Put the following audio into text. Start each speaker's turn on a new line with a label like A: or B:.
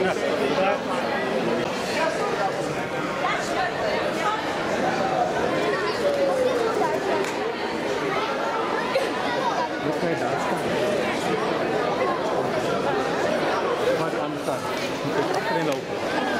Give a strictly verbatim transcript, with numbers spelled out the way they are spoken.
A: Hoe kan je daar staan? Maar aan de tuin. Je kunt achterin lopen.